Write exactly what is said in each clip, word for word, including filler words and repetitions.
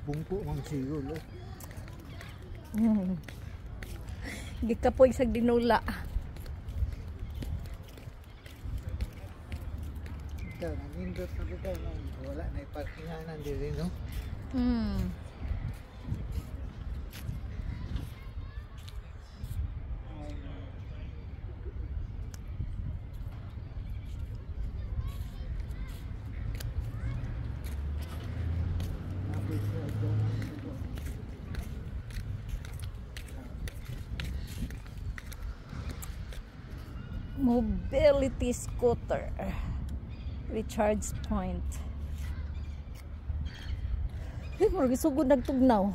bungko mang siguro. Hmm. Gikapoy sa dinula. Ikaw, nagindot na ito. Wala na iparkinganan din, no? Hmm. Mobility scooter recharge point. Ay, marami sugod nagtugnaw.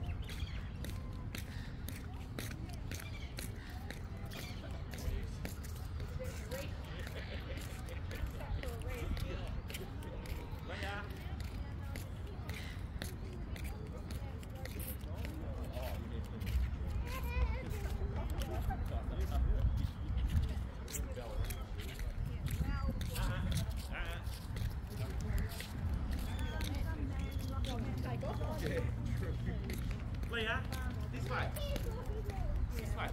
Leia, this way. This way.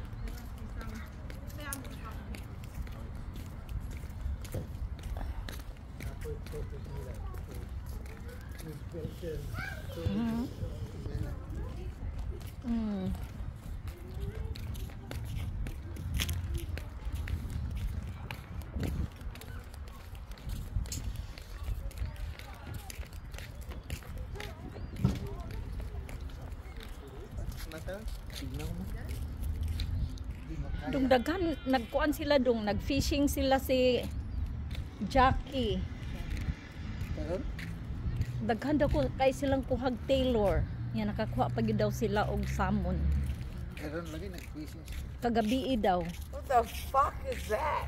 Mm. Mm. Dung daghan nagkuan sila dung nagfishing sila si Jackie. Karon? Daghan daw ko kay silang kuhag Taylor. Yan nakakuha pa gyud daw sila og salmon. Karon lagi nag-fishing. Kagabi daw. What the fuck is that?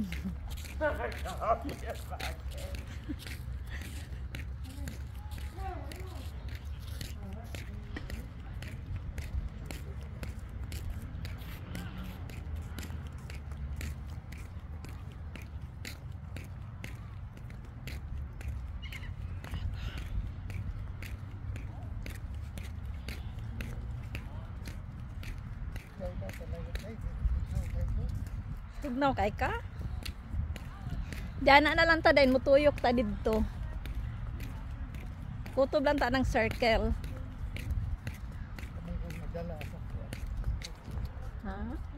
Tugnaw kay ka? Diyan na lang ta din mutuyok ta didto. Kutob lang ta ng circle. Ha?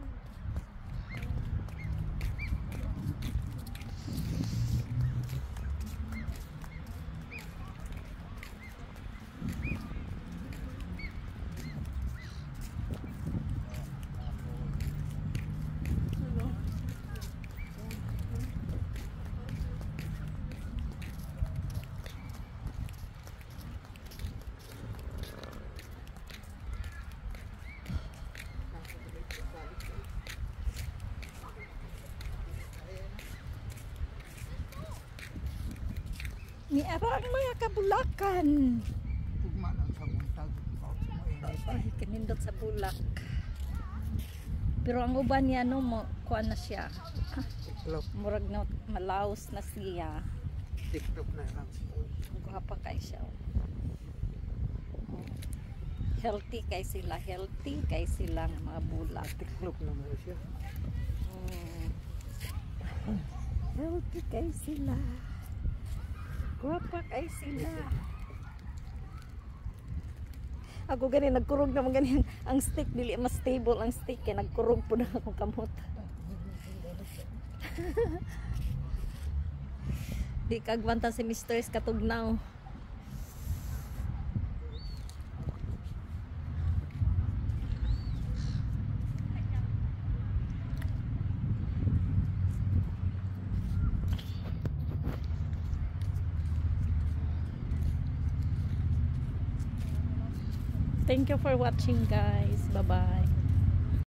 Ni arang mga kabulakan. Tugma lang sa buntag. Ay, kanindot sa bulak. Pero ang uban niya no mo kuan na siya. Hello. Murag na malaos na siya. TikTok na lang. Guwapa kay siya. Healthy kay sila, healthy kay sila nga mga bulak. TikTok na mo siya. Mm. Healthy kay sila. Guwapa kay sila. Ako gani nagkurog naman gani ang stick dili mas stable ang stick kay nagkurog po na akong kamot. Di kagwanta si Mister katugnaw. Thank you for watching guys. Bye bye.